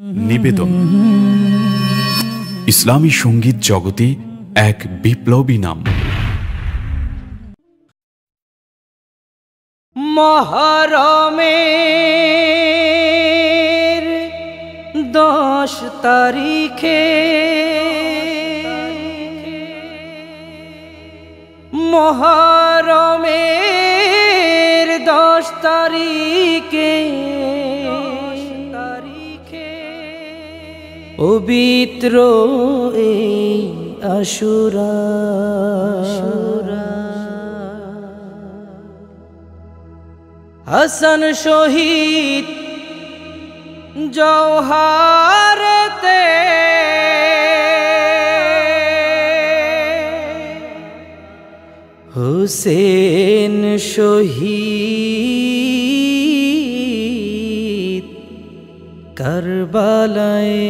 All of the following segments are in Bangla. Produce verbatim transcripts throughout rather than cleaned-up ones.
নিবেদন ইসলামী সঙ্গীত জগতে এক বিপ্লবী নাম। মহরমের দশ তারিখে মহরমের দশ তারিখে পবিত্র এই আশুরা হাসান শহীদ জওহারেতে হুসেন শহীদ কারবালায়।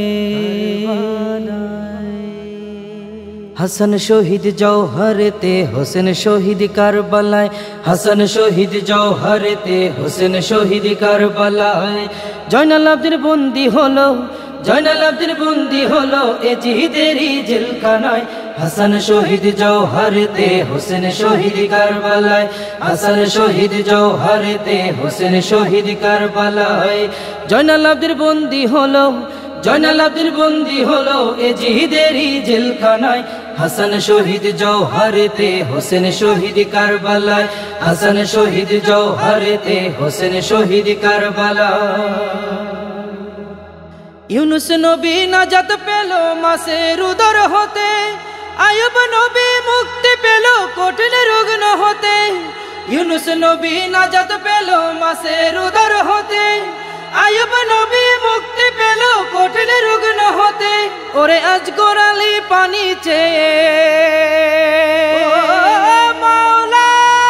হাসান শহীদ জওহরেতে হোসেন শহীদ কারবালায়, হাসান শহীদ জওহরেতে হোসেন শহীদ কারবালায়। জয়নাল আব্দিন বন্দী হলো, জয়নাল আব্দিন বন্দী হলো এ জিদেরই জেলখানায়। হাসান শহীদ জওহরেতে হোসেন শহীদ কারবালায়, হাসান শহীদ জওহরেতে হোসেন শহীদ কারবালায়। জয়নাল আব্দিন বন্দী হলো, জয়নাল আব্দিন বন্দী হলো এ জিদেরই জেলখানায়। হাসান শহীদ জওহরেতে হোসেন শহীদ কারবালায়, হাসান শহীদ জওহরেতে হোসেন শহীদ কারবালায়। ইউনুস নবী নাজাত পেল মাসের উদর হতে, আয়ুব নবী মুক্তি পেল কঠিন রুগ্ন হতে। ইউনুস নবী নাজাত পেল মাসের উদর হতে, আয়ুব নবী মুক্তি পেল কঠিন রুগ্ন হতে। ওরে আজগর আলী পানি চেয়ে মাওলা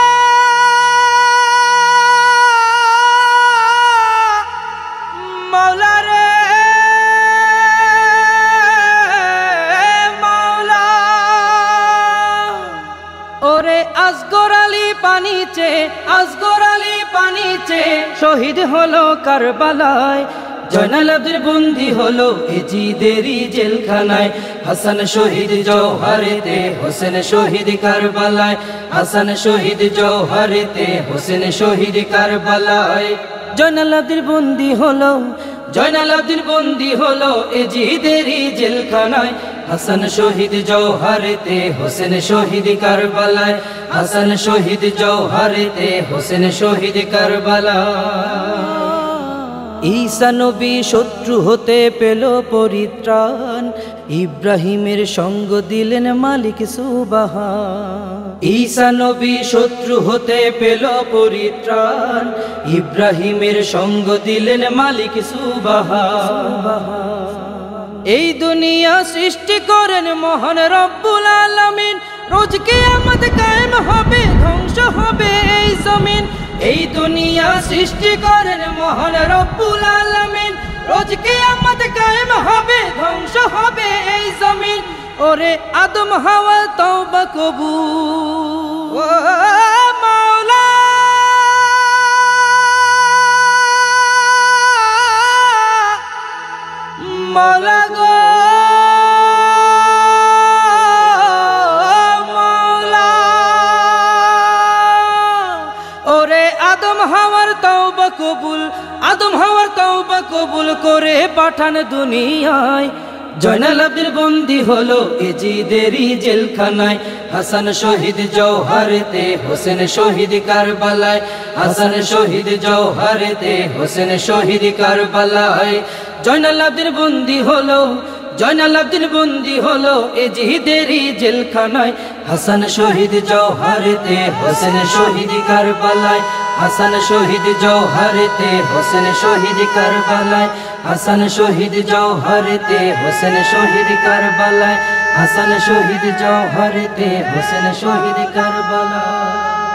মাওলা রে মাওলা, ওরে আজগর আলী পানি চেয়ে, আজগর আলী পানি চেয়ে শহীদ হলো কারবালায়। জয়নাল আব্দিন বন্দী হলো এ জিদেরই জেলখানায়। হাসান শহীদ জওহরেতে হোসেন শহীদ কারবালায়, হাসান শহীদ জওহরেতে হোসেন শহীদ কারবালায়। জয়নাল আব্দিন বন্দী হলো, জয়নাল আব্দিন বন্দী হলো এ জিদেরই জেলখানায়। হাসান শহীদ জওহরেতে হোসেন শহীদ কারবালায়, হাসান শহীদ জওহরেতে হোসেন শহীদ কারবালায়। ঈসা নবী শত্রু হতে পেল পরিত্রাণ, ইব্রাহিমের সঙ্গ দিলেন মালিক সুবহান। ঈসা নবী শত্রু হতে পেল পরিত্রাণ, ইব্রাহিমের সঙ্গ দিলেন মালিক সুবহান। এই দুনিয়া সৃষ্টি করেন মহান রব্বুল আলামিন, রোজ কিয়ামত কায়েম হবে ধ্বংস হবে এই জমিন। এই দুনিয়া সৃষ্টি করেন মহান রব্বুল আলামিন, রোজ কিয়ামত কায়েম হবে ধ্বংস হবে এই জমিন। ওরে আদম হাওয়া তওবা কবুল, ও মাওলা মাওলা গো মাওলা, ওরে আদম হাওয়ার তওবা কবুল, আদম হাওয়ার তওবা কবুল করে পাঠান দুনিয়ায়। জয়নাল আব্দিন বন্দী হলো এ জিদেরই জেলখানায়। হাসান শহীদ জওহরেতে হোসেন শহীদ কারবালায়, হাসান শহীদ জওহরেতে হোসেন শহীদ কারবালায়। জয়নাল আব্দিন বন্দী হলো, জয়নাল আব্দিন বন্দী হলো এ জিদেরই জেলখানায়। হাসান শহীদ জওহরেতে হোসেন শহীদ কারবালায়, হাসান শহীদ জওহরেতে হোসেন শহীদ কারবালায়, হাসান শহীদ জওহরেতে হোসেন শহীদ কারবালায়, হাসান শহীদ জওহরেতে হোসেন শহীদ কারবালায়।